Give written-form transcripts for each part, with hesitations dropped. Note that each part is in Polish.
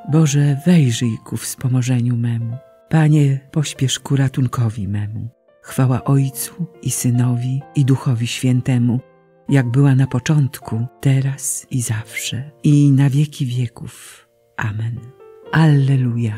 Boże, wejrzyj ku wspomożeniu memu. Panie, pośpiesz ku ratunkowi memu. Chwała Ojcu i Synowi, i Duchowi Świętemu, jak była na początku, teraz i zawsze, i na wieki wieków. Amen. Alleluja.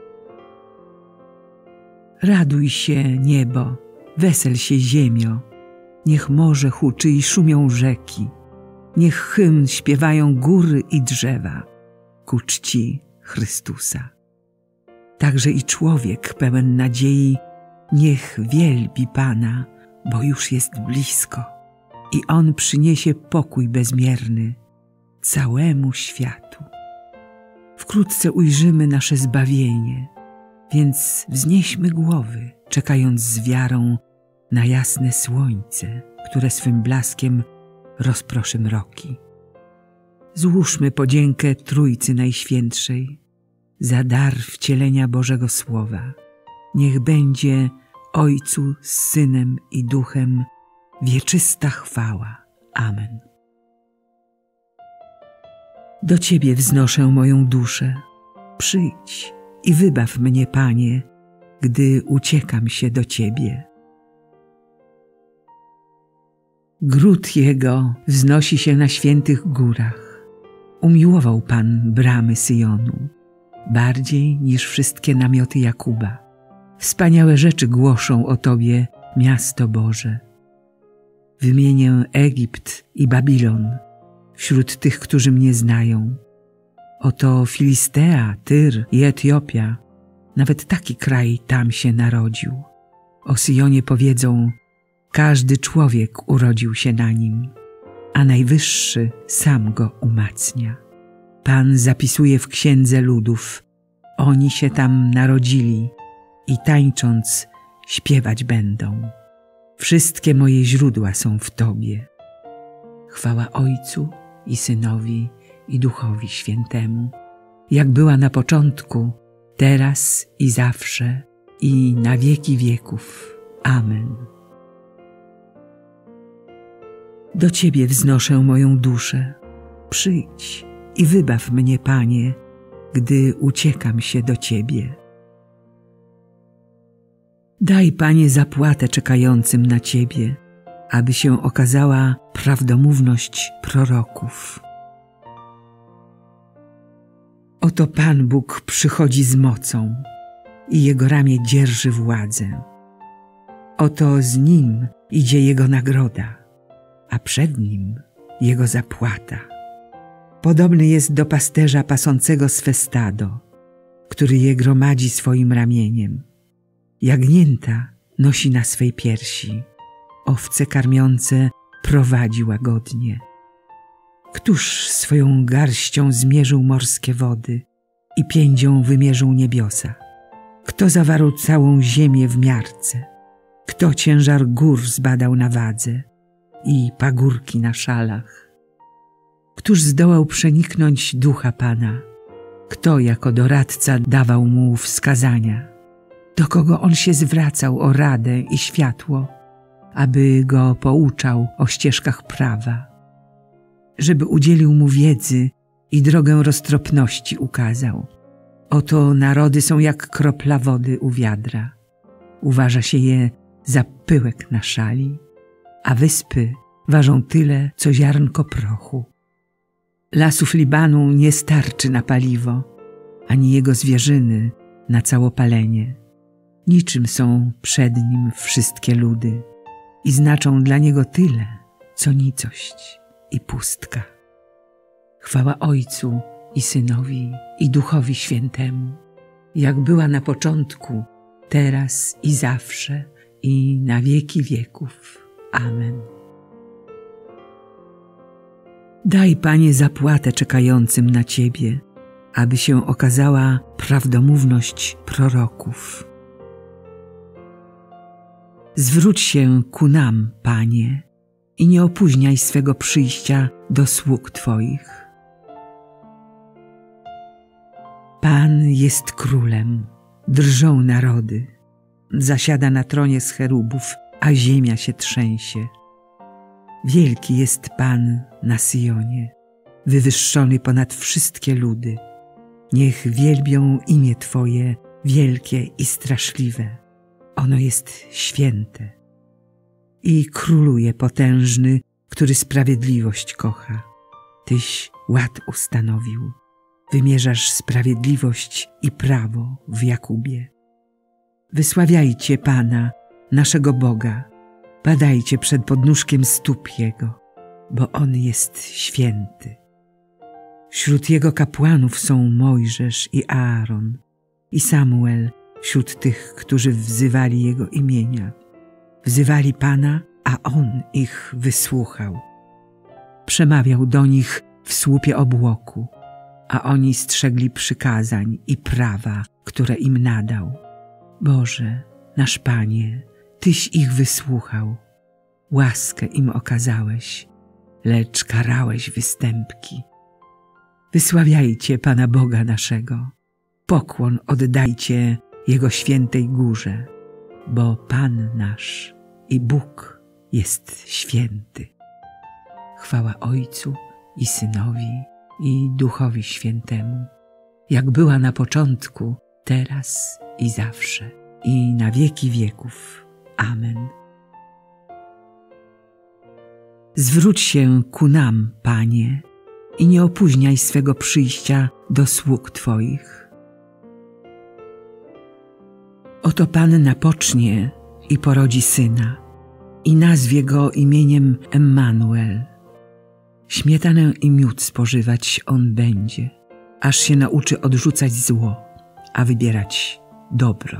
Raduj się, niebo, wesel się, ziemio, niech morze huczy i szumią rzeki, niech hymn śpiewają góry i drzewa ku czci Chrystusa. Także i człowiek pełen nadziei niech wielbi Pana, bo już jest blisko i On przyniesie pokój bezmierny całemu światu. Wkrótce ujrzymy nasze zbawienie, więc wznieśmy głowy, czekając z wiarą na jasne słońce, które swym blaskiem rozproszy mroki. Złóżmy podziękę Trójcy Najświętszej za dar wcielenia Bożego Słowa. Niech będzie Ojcu z Synem i Duchem wieczysta chwała. Amen. Do Ciebie wznoszę moją duszę. Przyjdź i wybaw mnie, Panie, gdy uciekam się do Ciebie. Gród Jego wznosi się na świętych górach. Umiłował Pan bramy Syjonu, bardziej niż wszystkie namioty Jakuba. Wspaniałe rzeczy głoszą o Tobie, miasto Boże. Wymienię Egipt i Babilon wśród tych, którzy mnie znają. Oto Filistea, Tyr i Etiopia, nawet taki kraj tam się narodził. O Syjonie powiedzą, każdy człowiek urodził się na nim, a Najwyższy sam go umacnia. Pan zapisuje w księdze ludów, oni się tam narodzili i tańcząc śpiewać będą. Wszystkie moje źródła są w Tobie. Chwała Ojcu i Synowi i Duchowi Świętemu, jak była na początku, teraz i zawsze, i na wieki wieków. Amen. Do Ciebie wznoszę moją duszę. Przyjdź i wybaw mnie, Panie, gdy uciekam się do Ciebie. Daj, Panie, zapłatę czekającym na Ciebie, aby się okazała prawdomówność proroków. Oto Pan Bóg przychodzi z mocą i Jego ramię dzierży władzę. Oto z Nim idzie Jego nagroda, a przed Nim Jego zapłata. Podobny jest do pasterza pasącego swe stado, który je gromadzi swoim ramieniem. Jagnięta nosi na swej piersi, owce karmiące prowadzi łagodnie. Któż swoją garścią zmierzył morskie wody i piędzią wymierzył niebiosa? Kto zawarł całą ziemię w miarce? Kto ciężar gór zbadał na wadze i pagórki na szalach? Któż zdołał przeniknąć ducha Pana? Kto jako doradca dawał mu wskazania? Do kogo on się zwracał o radę i światło, aby go pouczał o ścieżkach prawa, żeby udzielił mu wiedzy i drogę roztropności ukazał. Oto narody są jak kropla wody u wiadra. Uważa się je za pyłek na szali, a wyspy ważą tyle, co ziarnko prochu. Lasów Libanu nie starczy na paliwo, ani jego zwierzyny na całopalenie. Niczym są przed nim wszystkie ludy i znaczą dla niego tyle, co nicość i pustka. Chwała Ojcu i Synowi i Duchowi Świętemu, jak była na początku, teraz i zawsze, i na wieki wieków. Amen. Daj, Panie, zapłatę czekającym na Ciebie, aby się okazała prawdomówność proroków. Zwróć się ku nam, Panie, i nie opóźniaj swego przyjścia do sług Twoich. Pan jest królem, drżą narody, zasiada na tronie z cherubów, a ziemia się trzęsie. Wielki jest Pan na Syjonie, wywyższony ponad wszystkie ludy. Niech wielbią imię Twoje wielkie i straszliwe. Ono jest święte. I króluje potężny, który sprawiedliwość kocha. Tyś ład ustanowił. Wymierzasz sprawiedliwość i prawo w Jakubie. Wysławiajcie Pana, naszego Boga. Padajcie przed podnóżkiem stóp Jego, bo On jest święty. Wśród Jego kapłanów są Mojżesz i Aaron i Samuel wśród tych, którzy wzywali Jego imienia. Wzywali Pana, a On ich wysłuchał. Przemawiał do nich w słupie obłoku, a oni strzegli przykazań i prawa, które im nadał. Boże, nasz Panie, Tyś ich wysłuchał. Łaskę im okazałeś, lecz karałeś występki. Wysławiajcie Pana Boga naszego. Pokłon oddajcie Jego świętej górze, bo Pan nasz i Bóg jest święty. Chwała Ojcu i Synowi i Duchowi Świętemu, jak była na początku, teraz i zawsze, i na wieki wieków. Amen. Zwróć się ku nam, Panie, i nie opóźniaj swego przyjścia do sług Twoich. Oto Pan pocznie i porodzi syna i nazwie go imieniem Emmanuel. Śmietanę i miód spożywać on będzie, aż się nauczy odrzucać zło, a wybierać dobro.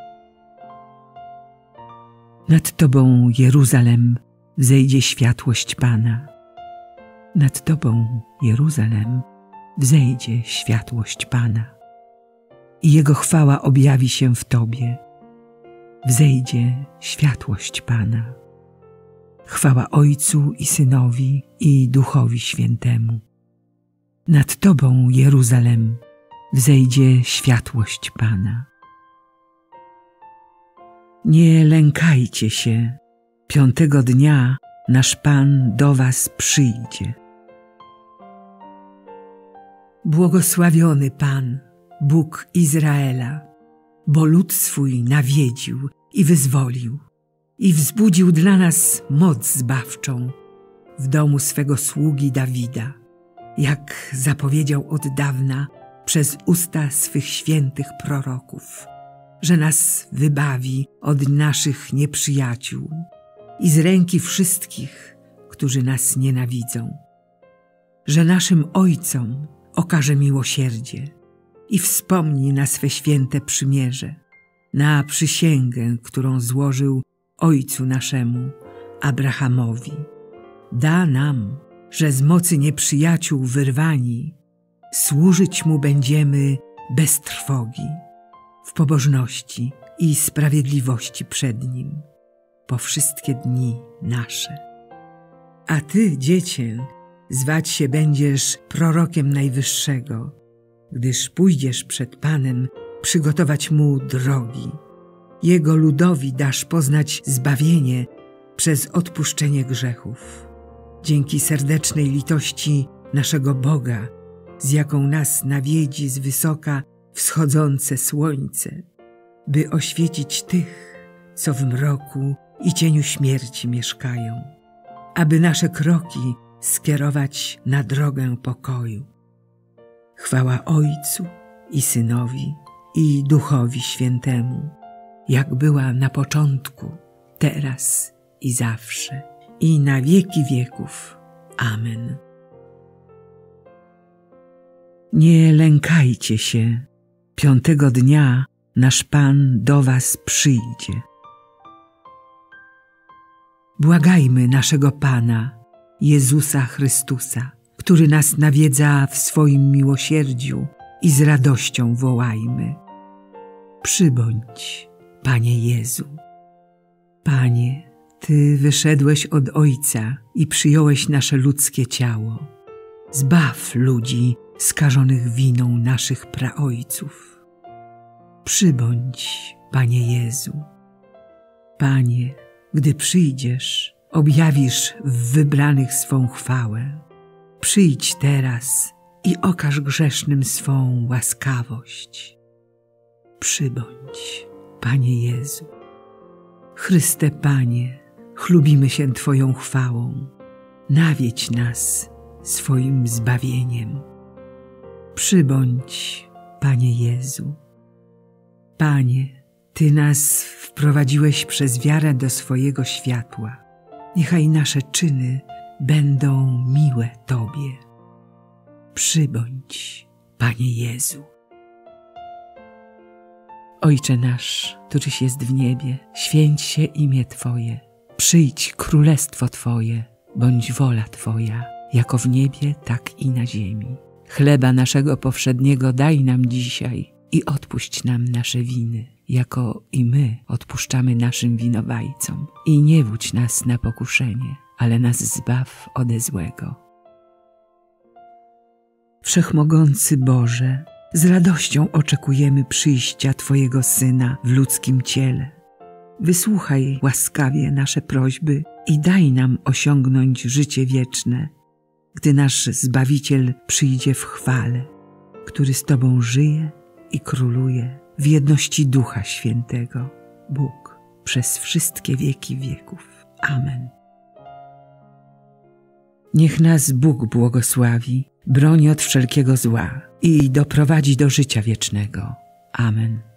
Nad Tobą, Jeruzalem, wzejdzie światłość Pana. Nad Tobą, Jeruzalem, wzejdzie światłość Pana. I Jego chwała objawi się w Tobie. Wzejdzie światłość Pana. Chwała Ojcu i Synowi i Duchowi Świętemu. Nad Tobą, Jeruzalem, wzejdzie światłość Pana. Nie lękajcie się, 5. dnia nasz Pan do was przyjdzie. Błogosławiony Pan, Bóg Izraela, bo lud swój nawiedził i wyzwolił i wzbudził dla nas moc zbawczą w domu swego sługi Dawida, jak zapowiedział od dawna przez usta swych świętych proroków, że nas wybawi od naszych nieprzyjaciół i z ręki wszystkich, którzy nas nienawidzą, że naszym ojcom okaże miłosierdzie i wspomni na swe święte przymierze, na przysięgę, którą złożył ojcu naszemu, Abrahamowi. Da nam, że z mocy nieprzyjaciół wyrwani, służyć Mu będziemy bez trwogi, w pobożności i sprawiedliwości przed Nim, po wszystkie dni nasze. A Ty, Dziecię, zwać się będziesz prorokiem Najwyższego, gdyż pójdziesz przed Panem przygotować Mu drogi. Jego ludowi dasz poznać zbawienie przez odpuszczenie grzechów. Dzięki serdecznej litości naszego Boga, z jaką nas nawiedzi z wysoka wschodzące słońce, by oświecić tych, co w mroku i cieniu śmierci mieszkają, aby nasze kroki skierować na drogę pokoju. Chwała Ojcu i Synowi i Duchowi Świętemu, jak była na początku, teraz i zawsze, i na wieki wieków. Amen. Nie lękajcie się, 5. dnia nasz Pan do was przyjdzie. Błagajmy naszego Pana, Jezusa Chrystusa, który nas nawiedza w swoim miłosierdziu, i z radością wołajmy: przybądź, Panie Jezu. Panie, Ty wyszedłeś od Ojca i przyjąłeś nasze ludzkie ciało. Zbaw ludzi skażonych winą naszych praojców. Przybądź, Panie Jezu. Panie, gdy przyjdziesz, objawisz w wybranych swą chwałę. Przyjdź teraz i okaż grzesznym swą łaskawość. Przybądź, Panie Jezu. Chryste Panie, chlubimy się Twoją chwałą. Nawiedź nas swoim zbawieniem. Przybądź, Panie Jezu. Panie, Ty nas wprowadziłeś przez wiarę do swojego światła. Niechaj nasze czyny będą miłe Tobie. Przybądź, Panie Jezu. Ojcze nasz, któryś jest w niebie, święć się imię Twoje. Przyjdź królestwo Twoje, bądź wola Twoja, jako w niebie, tak i na ziemi. Chleba naszego powszedniego daj nam dzisiaj i odpuść nam nasze winy, jako i my odpuszczamy naszym winowajcom. I nie wódź nas na pokuszenie, ale nas zbaw ode złego. Wszechmogący Boże, z radością oczekujemy przyjścia Twojego Syna w ludzkim ciele. Wysłuchaj łaskawie nasze prośby i daj nam osiągnąć życie wieczne, gdy nasz Zbawiciel przyjdzie w chwale, który z Tobą żyje i króluje w jedności Ducha Świętego, Bóg, przez wszystkie wieki wieków. Amen. Niech nas Bóg błogosławi, broni od wszelkiego zła i doprowadzi do życia wiecznego. Amen.